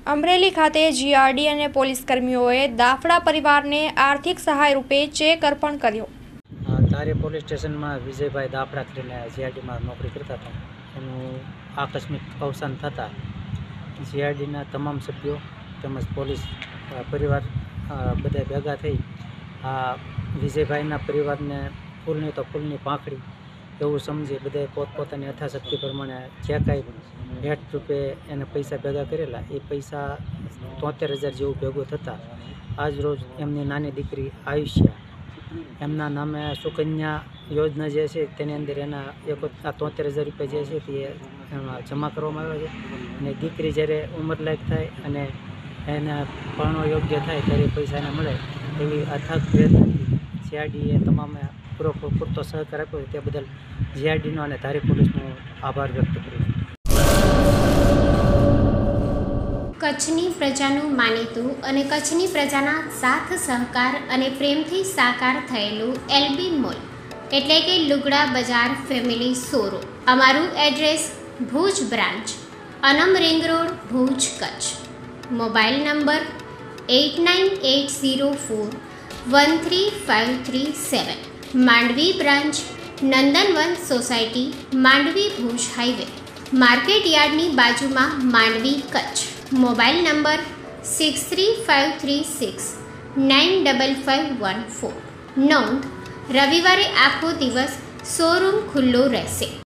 અમરેલી ખાતે જીઆરડી અને પોલીસ કર્મીઓએ દાફડા પરિવારને આર્થિક સહાય રૂપે ચેક અર્પણ કર્યો। તારી પોલીસ સ્ટેશનમાં વિજયભાઈ દાફડા કરીને જીઆરડીમાં નોકરી કરતા હતા। એનું આકસ્મિક અવસાન થતાં જીઆરડીના તમામ સભ્યો તેમજ પોલીસ પરિવાર બધા ભેગા થઈ આ વિજયભાઈના પરિવારને ફૂલની તો ફૂલની પાંખડી એવું સમજી બધાએ પોતપોતાની યથાશક્તિ પ્રમાણે જે કાંઈ ભેટ રૂપે એને પૈસા ભેગા કરેલા એ પૈસા 73,000 જેવું ભેગું થતાં આજ રોજ એમની નાની દીકરી આયુષ્યા એમના નામે સુકન્યા યોજના જે છે તેની અંદર એના 73,000 રૂપિયા જે છે તે એમાં જમા કરવામાં આવ્યા છે અને દીકરી જ્યારે ઉંમરલાયક થાય અને એને પરણો યોગ્ય થાય ત્યારે પૈસા એને મળે એવી અથાગ પ્રયત્નથી જીઆરડીએ તમામે પૂરતો સહકાર આપ્યો તે બદલ જીઆરડીનો અને ધારી પોલીસનો આભાર વ્યક્ત કરું છું। કચ્છની પ્રજાનું માનીતું અને કચ્છની પ્રજાના સાથ સહકાર અને પ્રેમથી સાકાર થયેલું એલબી મોલ એટલે કે લુગડા બજાર ફેમિલી શોરૂમ। અમારું address Bhuj branch, Anam ring road, Bhuj, Kutch. Mobile number 8980413537। Mandvi branch, Nandanvan society, Mandvi, Bhuj highway, market યાર્ડની બાજુમાં, માંડવી, કચ્છ। Mobile number 6353695514। નોંધ: રવિવારે આખો દિવસ શોરૂમ ખુલ્લો રહેશે।